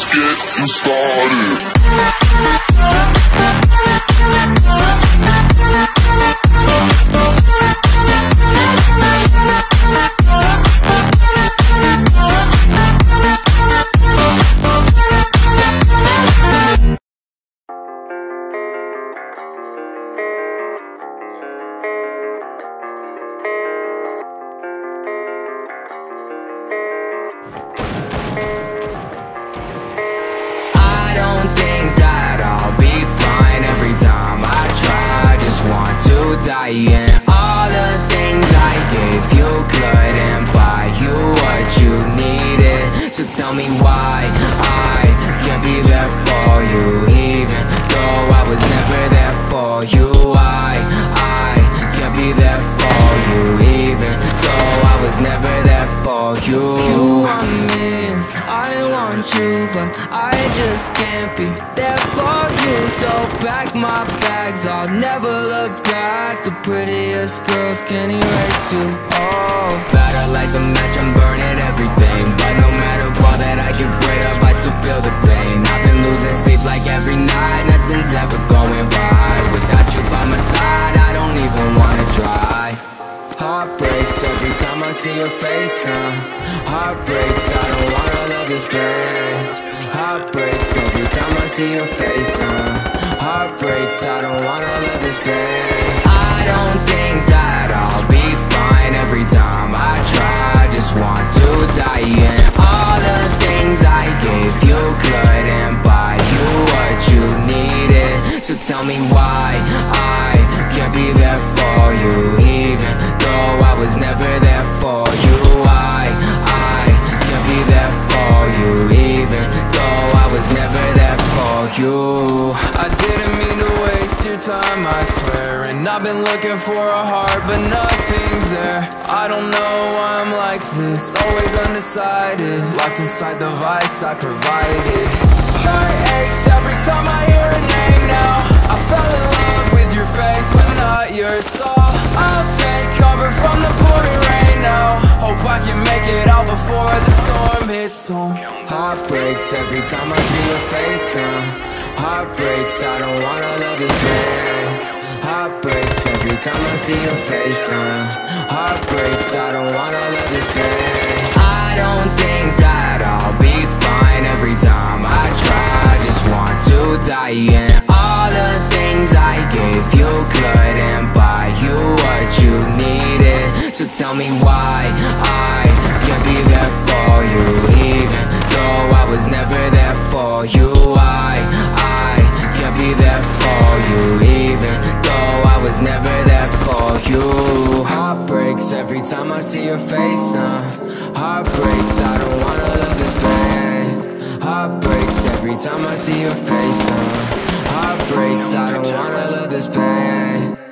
just getting started. And all the things I gave you couldn't buy you what you needed. So tell me why I can't be there for you, even though I was never there for you. I can't be there for you, even though I was never there for you. You want me, I want you, but I just can't be there for you. So pack my bags, I'll never look back. The prettiest girls can erase you. Oh, better like the match, I'm burning everything. But no matter what that I get rid of, I still feel the pain. I've been losing sleep like every night, nothing's ever going right. Without you by my side, I don't even wanna try. Heart breaks every time I see your face, Heart breaks, I don't wanna love this pain. Heart breaks every time I see your face, Heart breaks, I don't wanna love this pain. I don't think that I'll be fine every time I try. Just want to die, and all the things I gave you couldn't buy you what you needed. So tell me why I can't be there for you, even though I was never there for you. I can't be there for you, even though I was never there for you. I didn't mean to waste your time, I swear. And I've been looking for a heart, but nothing's there. I don't know why I'm like this, always undecided, locked inside the vice I provided. Heart aches every time I hear a name now. I fell in love with your face, but not your soul. I'll take cover from the pouring rain now. Hope I can make it out before the storm hits home. Heart breaks every time I see your face, Heart breaks, I don't wanna love this pain. Heart breaks every time I see your face, Heart breaks, I don't wanna love this pain. I don't think that I'll be fine every time I try. Just want to die, and all the things I gave you couldn't buy you what you needed. So tell me why I can't be there for you, even though I was never there for you. I can't be there for you, even though I was never there for you. Heart breaks every time I see your face, Heart breaks, I don't wanna love this pain. Heart breaks every time I see your face, Heart breaks, I don't wanna love this pain.